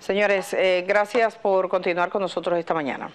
Señores, gracias por continuar con nosotros esta mañana.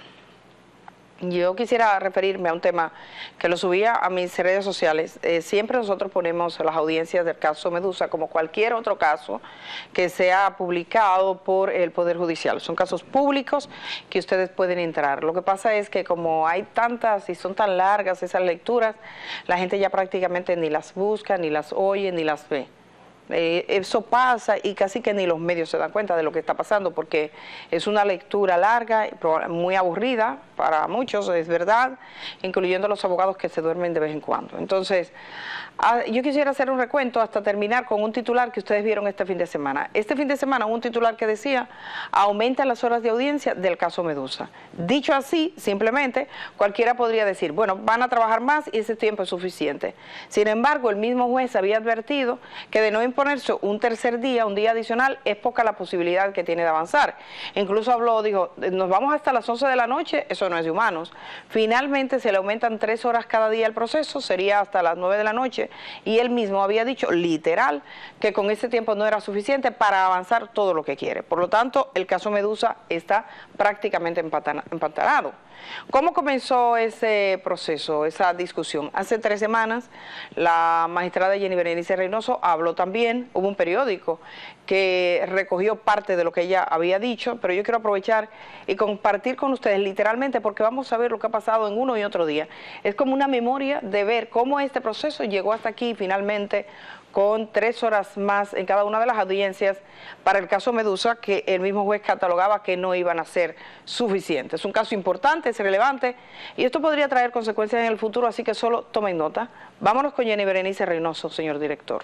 Yo quisiera referirme a un tema que lo subía a mis redes sociales. Siempre nosotros ponemos las audiencias del caso Medusa como cualquier otro caso que sea publicado por el Poder Judicial. Son casos públicos que ustedes pueden entrar. Lo que pasa es que como hay tantas y son tan largas esas lecturas, la gente ya prácticamente ni las busca, ni las oye, ni las ve. Eso pasa y casi que ni los medios se dan cuenta de lo que está pasando porque es una lectura larga, muy aburrida para muchos, es verdad, incluyendo los abogados que se duermen de vez en cuando. Entonces, yo quisiera hacer un recuento hasta terminar con un titular que ustedes vieron este fin de semana. Este fin de semana un titular que decía, aumenta las horas de audiencia del caso Medusa. Dicho así, simplemente, cualquiera podría decir, bueno, van a trabajar más y ese tiempo es suficiente. Sin embargo, el mismo juez había advertido que de no imponerse un tercer día, un día adicional, es poca la posibilidad que tiene de avanzar. Incluso habló, dijo, nos vamos hasta las 11 de la noche, eso no es de humanos. Finalmente se le aumentan 3 horas cada día al proceso, sería hasta las 9 de la noche, y él mismo había dicho, literal, que con ese tiempo no era suficiente para avanzar todo lo que quiere. Por lo tanto, el caso Medusa está prácticamente empantanado. ¿Cómo comenzó ese proceso, esa discusión? Hace 3 semanas, la magistrada Jenny Berenice Reynoso habló también, hubo un periódico que recogió parte de lo que ella había dicho, pero yo quiero aprovechar y compartir con ustedes literalmente porque vamos a ver lo que ha pasado en uno y otro día. Es como una memoria de ver cómo este proceso llegó hasta aquí finalmente con 3 horas más en cada una de las audiencias para el caso Medusa, que el mismo juez catalogaba que no iban a ser suficientes. Es un caso importante, es relevante, y esto podría traer consecuencias en el futuro, así que solo tomen nota. Vámonos con Jenny Berenice Reynoso, señor director.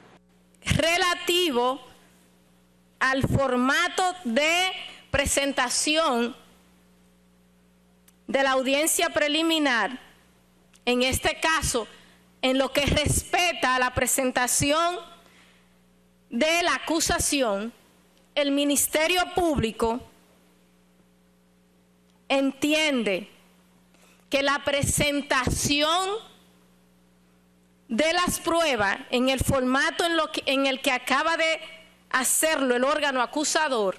Relativo al formato de presentación de la audiencia preliminar, en este caso, en lo que respecta a la presentación de la acusación, el Ministerio Público entiende que la presentación de las pruebas en el formato en el que acaba de hacerlo el órgano acusador,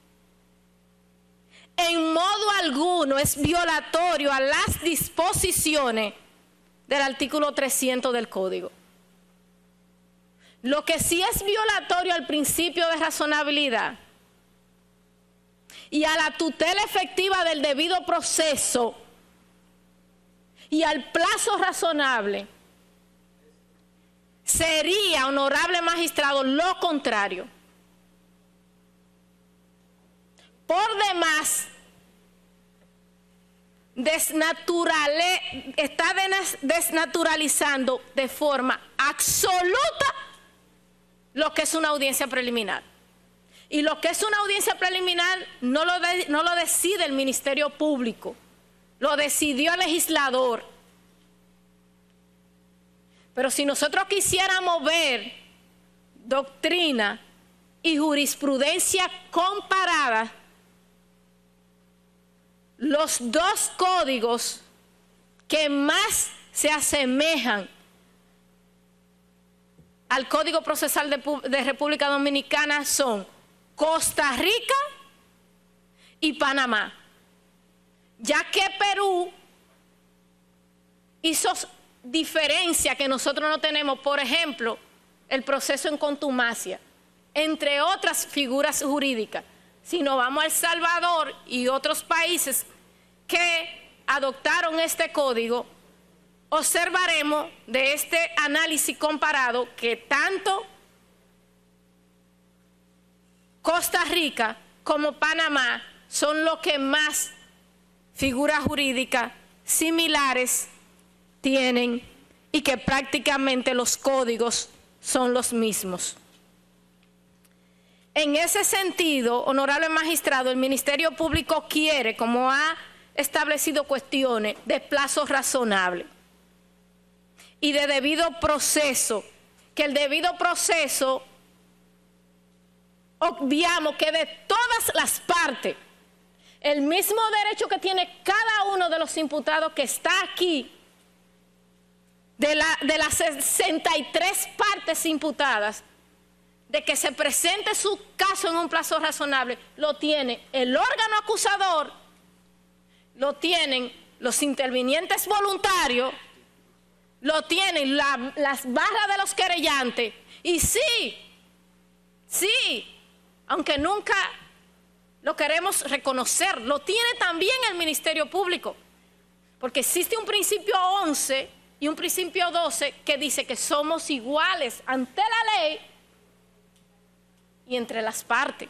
en modo alguno es violatorio a las disposiciones del artículo 300 del Código. Lo que sí es violatorio al principio de razonabilidad y a la tutela efectiva del debido proceso y al plazo razonable sería, honorable magistrado, lo contrario. Por demás, está desnaturalizando de forma absoluta lo que es una audiencia preliminar. Y lo que es una audiencia preliminar no lo decide el Ministerio Público, lo decidió el legislador. Pero si nosotros quisiéramos ver doctrina y jurisprudencia comparadas, los dos códigos que más se asemejan al Código Procesal de República Dominicana son Costa Rica y Panamá, ya que Perú hizo diferencia que nosotros no tenemos, por ejemplo, el proceso en contumacia, entre otras figuras jurídicas. Si nos vamos a El Salvador y otros países que adoptaron este código, observaremos de este análisis comparado que tanto Costa Rica como Panamá son los que más figuras jurídicas similares tienen y que prácticamente los códigos son los mismos. En ese sentido, honorable magistrado, el Ministerio Público quiere, como ha establecido cuestiones de plazo razonable y de debido proceso, que el debido proceso, obviamos que de todas las partes, el mismo derecho que tiene cada uno de los imputados que está aquí, de las 63 partes imputadas, de que se presente su caso en un plazo razonable, lo tiene el órgano acusador, lo tienen los intervinientes voluntarios, lo tienen las barras de los querellantes. Y sí, aunque nunca lo queremos reconocer, lo tiene también el Ministerio Público, porque existe un principio 11 y un principio 12 que dice que somos iguales ante la ley y entre las partes.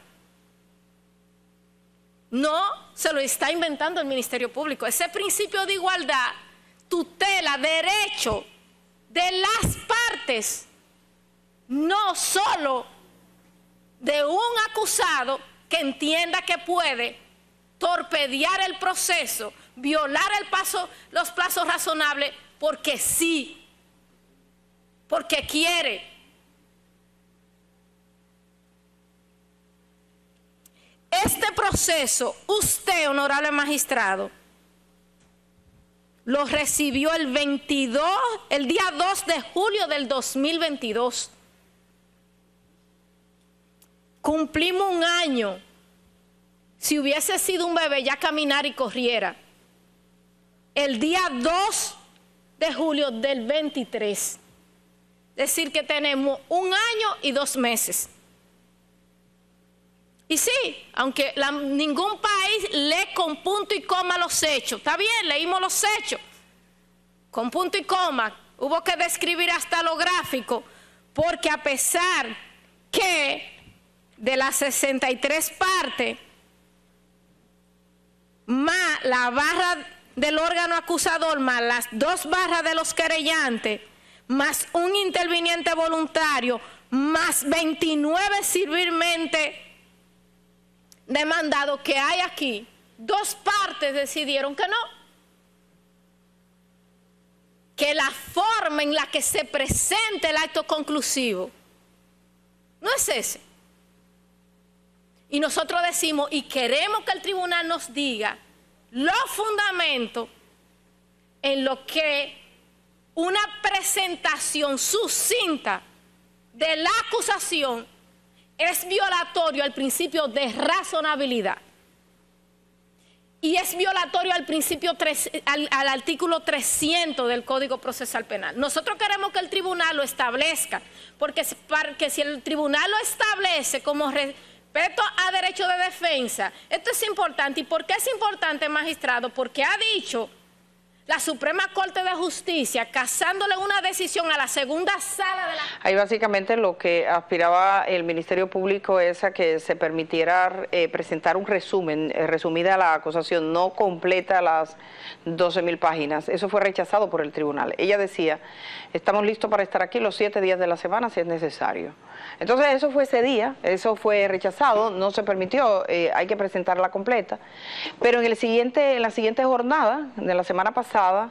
No se lo está inventando el Ministerio Público. Ese principio de igualdad tutela derecho de las partes, no solo de un acusado que entienda que puede torpedear el proceso, violar los plazos razonables, porque sí, porque quiere. Este proceso, usted, honorable magistrado, lo recibió el día 2 de julio del 2022. Cumplimos un año. Si hubiese sido un bebé, ya caminar y corriera. El día 2 de julio del 23. Es decir, que tenemos un año y 2 meses. Y sí, aunque ningún país lee con punto y coma los hechos. Está bien, leímos los hechos. Con punto y coma. Hubo que describir hasta lo gráfico, porque a pesar que de las 63 partes, más la barra del órgano acusador, más las 2 barras de los querellantes, más un interviniente voluntario, más 29 civilmente demandados que hay aquí, 2 partes decidieron que no. Que la forma en la que se presente el acto conclusivo no es ese. Y nosotros decimos y queremos que el tribunal nos diga los fundamentos en lo que una presentación sucinta de la acusación es violatorio al principio de razonabilidad y es violatorio al principio al artículo 300 del Código Procesal Penal. Nosotros queremos que el tribunal lo establezca, porque si el tribunal lo establece como respeto a derecho de defensa, esto es importante. ¿Y por qué es importante, magistrado? Porque ha dicho la Suprema Corte de Justicia, casándole una decisión a la segunda sala de la... Ahí básicamente lo que aspiraba el Ministerio Público es a que se permitiera presentar un resumen, resumida la acusación, no completa las 12.000 páginas. Eso fue rechazado por el tribunal. Ella decía, estamos listos para estar aquí los 7 días de la semana si es necesario. Entonces eso fue ese día, eso fue rechazado, no se permitió, hay que presentarla completa. Pero en la siguiente jornada de la semana pasada,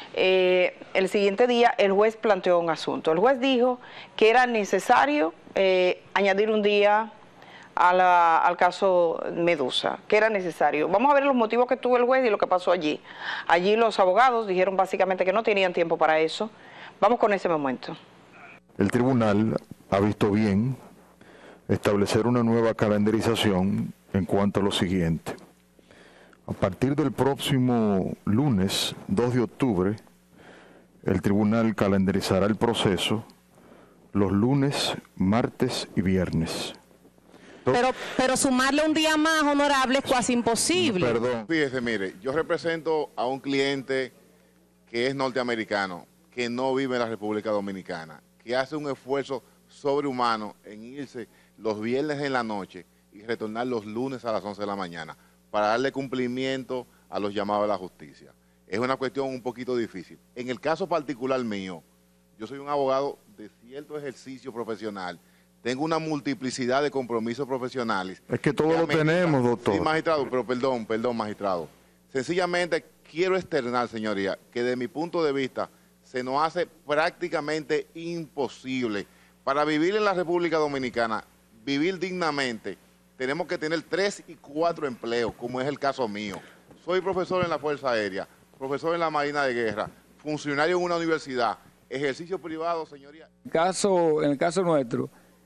el siguiente día el juez planteó un asunto. El juez dijo que era necesario añadir un día al caso Medusa, que era necesario. Vamos a ver los motivos que tuvo el juez y lo que pasó allí. Allí los abogados dijeron básicamente que no tenían tiempo para eso. Vamos con ese momento. El tribunal ha visto bien establecer una nueva calendarización en cuanto a lo siguiente. A partir del próximo lunes, 2 de octubre, el tribunal calendarizará el proceso los lunes, martes y viernes. Pero sumarle un día más, honorable, es casi imposible. Perdón. Fíjese, mire, yo represento a un cliente que es norteamericano, que no vive en la República Dominicana, que hace un esfuerzo sobrehumano en irse los viernes en la noche y retornar los lunes a las 11 de la mañana para darle cumplimiento a los llamados de la justicia. Es una cuestión un poquito difícil. En el caso particular mío, yo soy un abogado de cierto ejercicio profesional, tengo una multiplicidad de compromisos profesionales. Es que todos lo tenemos, doctor. Sí, magistrado, pero perdón, magistrado. Sencillamente quiero externar, señoría, que de mi punto de vista se nos hace prácticamente imposible. Para vivir en la República Dominicana, vivir dignamente, tenemos que tener 3 y 4 empleos, como es el caso mío. Soy profesor en la Fuerza Aérea, profesor en la Marina de Guerra, funcionario en una universidad, ejercicio privado, señoría. En el caso nuestro,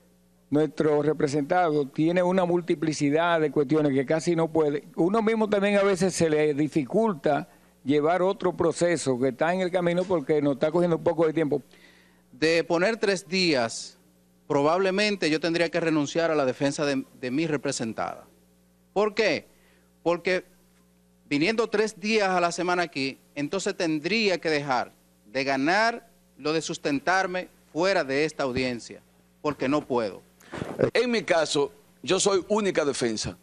nuestro representado tiene una multiplicidad de cuestiones que casi no puede. Uno mismo también a veces se le dificulta llevar otro proceso que está en el camino porque nos está cogiendo un poco de tiempo. De poner 3 días, probablemente yo tendría que renunciar a la defensa de mi representada. ¿Por qué? Porque viniendo 3 días a la semana aquí, entonces tendría que dejar de ganar lo de sustentarme fuera de esta audiencia, porque no puedo. En mi caso, yo soy única defensa.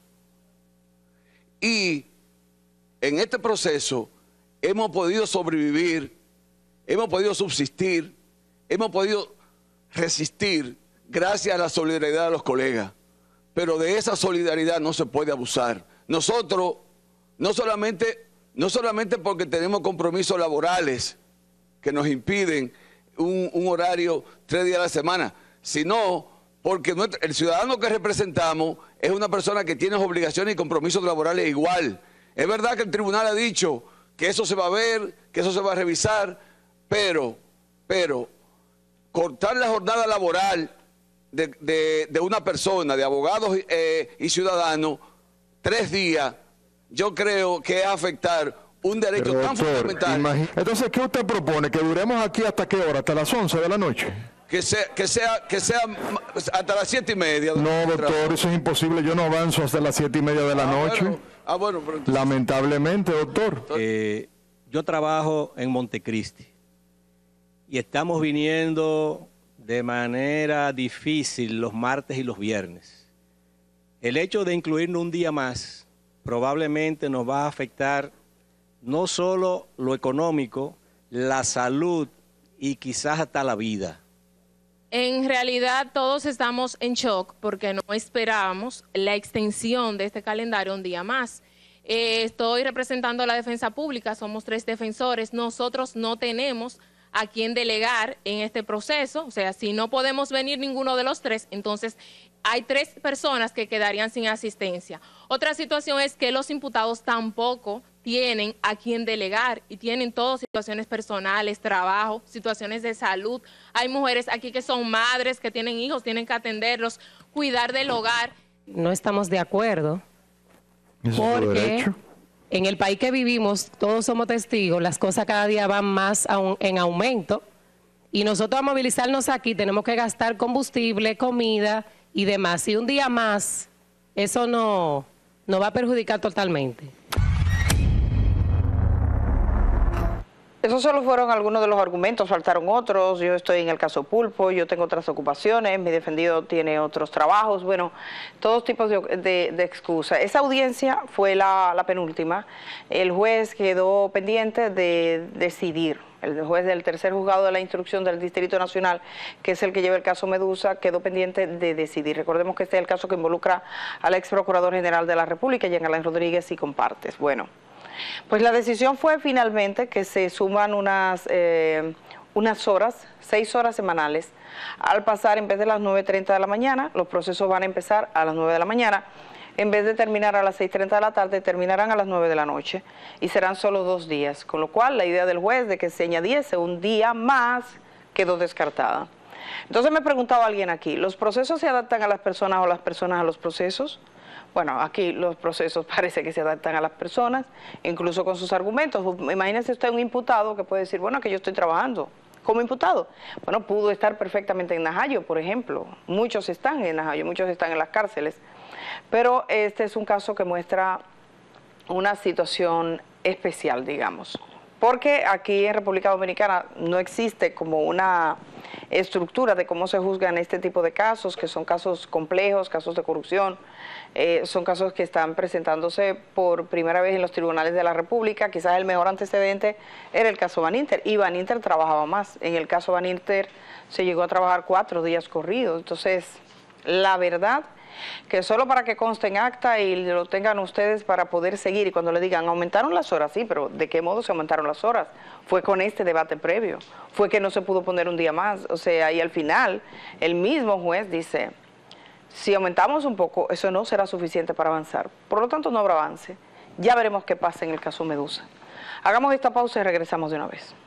Y en este proceso hemos podido sobrevivir, hemos podido subsistir, hemos podido resistir gracias a la solidaridad de los colegas. Pero de esa solidaridad no se puede abusar. Nosotros, no solamente porque tenemos compromisos laborales que nos impiden un horario 3 días a la semana, sino porque el ciudadano que representamos es una persona que tiene obligaciones y compromisos laborales igual. Es verdad que el tribunal ha dicho que eso se va a ver, que eso se va a revisar, pero cortar la jornada laboral de una persona, de abogados y ciudadanos, 3 días, yo creo que es afectar un derecho tan fundamental. Entonces, ¿qué usted propone? ¿Que duremos aquí hasta qué hora? ¿Hasta las 11 de la noche? Que sea hasta las 7:30. No, doctor, eso es imposible. Yo no avanzo hasta las 7:30 de la noche. Bueno, pero entonces... Lamentablemente, doctor. Yo trabajo en Montecristi y estamos viniendo de manera difícil los martes y los viernes. El hecho de incluirnos un día más probablemente nos va a afectar no solo lo económico, la salud y quizás hasta la vida. En realidad todos estamos en shock porque no esperábamos la extensión de este calendario un día más. Estoy representando a la defensa pública, somos 3 defensores, nosotros no tenemos a quién delegar en este proceso, o sea, si no podemos venir ninguno de los 3, entonces hay 3 personas que quedarían sin asistencia. Otra situación es que los imputados tampoco tienen a quién delegar y tienen todas situaciones personales, trabajo, situaciones de salud. Hay mujeres aquí que son madres, que tienen hijos, tienen que atenderlos, cuidar del hogar. No estamos de acuerdo porque en el país que vivimos, todos somos testigos, las cosas cada día van más en aumento y nosotros a movilizarnos aquí tenemos que gastar combustible, comida y demás. Y un día más, eso no va a perjudicar totalmente. Esos solo fueron algunos de los argumentos, faltaron otros. Yo estoy en el caso Pulpo, yo tengo otras ocupaciones, mi defendido tiene otros trabajos, bueno, todos tipos de excusas. Esa audiencia fue la penúltima. El juez quedó pendiente de decidir. El juez del tercer juzgado de la instrucción del Distrito Nacional, que es el que lleva el caso Medusa, quedó pendiente de decidir. Recordemos que este es el caso que involucra al ex procurador general de la República, Jean Alain Rodríguez, y compartes. Bueno, pues la decisión fue finalmente que se suman unas horas, 6 horas semanales, al pasar en vez de las 9:30 de la mañana, los procesos van a empezar a las 9 de la mañana, en vez de terminar a las 6:30 de la tarde, terminarán a las 9 de la noche y serán solo 2 días, con lo cual la idea del juez de que se añadiese un día más quedó descartada. Entonces me preguntaba alguien aquí, ¿los procesos se adaptan a las personas o las personas a los procesos? Bueno, aquí los procesos parece que se adaptan a las personas, incluso con sus argumentos. Imagínese usted un imputado que puede decir, bueno, que yo estoy trabajando como imputado. Bueno, pudo estar perfectamente en Najayo, por ejemplo. Muchos están en Najayo, muchos están en las cárceles. Pero este es un caso que muestra una situación especial, digamos. Porque aquí en República Dominicana no existe como una estructura de cómo se juzgan este tipo de casos, que son casos complejos, casos de corrupción, son casos que están presentándose por primera vez en los tribunales de la República. Quizás el mejor antecedente era el caso Baninter, y Baninter trabajaba más. En el caso Baninter se llegó a trabajar 4 días corridos. Entonces, la verdad que solo para que conste en acta y lo tengan ustedes para poder seguir, y cuando le digan, aumentaron las horas, sí, pero ¿de qué modo se aumentaron las horas? Fue con este debate previo, fue que no se pudo poner un día más, o sea, y al final el mismo juez dice, si aumentamos un poco, eso no será suficiente para avanzar, por lo tanto no habrá avance. Ya veremos qué pasa en el caso Medusa. Hagamos esta pausa y regresamos de una vez.